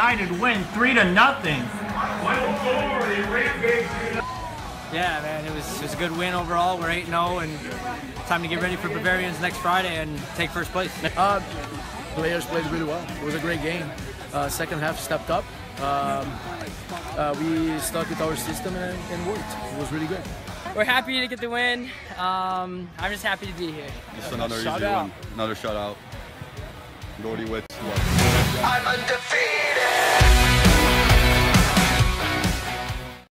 United win 3-0. Yeah, man, it was a good win overall. We're 8-0, and time to get ready for Bavarians next Friday and take first place. Players played really well. It was a great game. Second half stepped up. We stuck with our system and worked. It was really good. We're happy to get the win. I'm just happy to be here. Just another easy one. Another shutout. Gordy with I'm undefeated.